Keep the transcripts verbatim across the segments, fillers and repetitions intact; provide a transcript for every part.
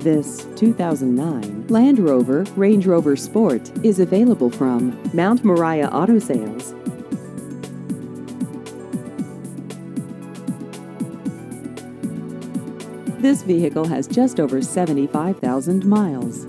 This two thousand nine Land Rover Range Rover Sport is available from Mount Moriah Auto Sales. This vehicle has just over seventy-five thousand miles.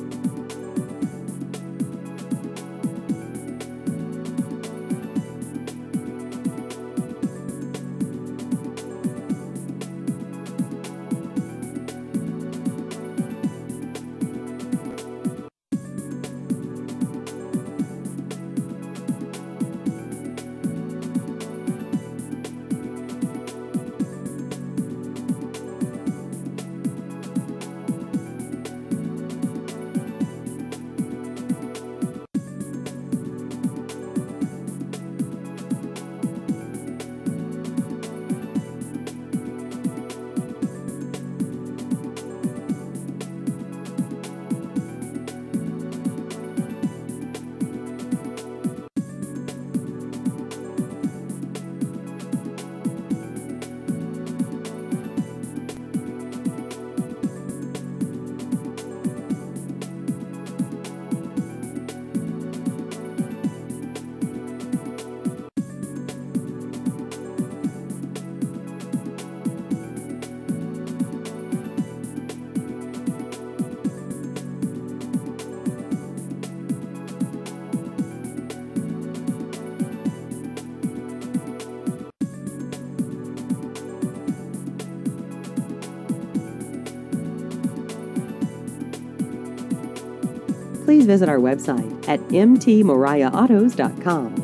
Please visit our website at m t moriah autos dot com.